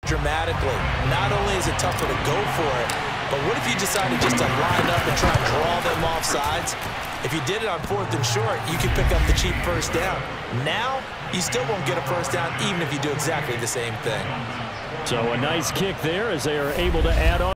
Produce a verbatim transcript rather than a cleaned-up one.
dramatically. Not only is it tougher to go for it, but what if you decided just to line up and try and draw them off sides? If you did it on fourth and short, you could pick up the cheap first down. Now, you still won't get a first down even if you do exactly the same thing. So a nice kick there as they are able to add on.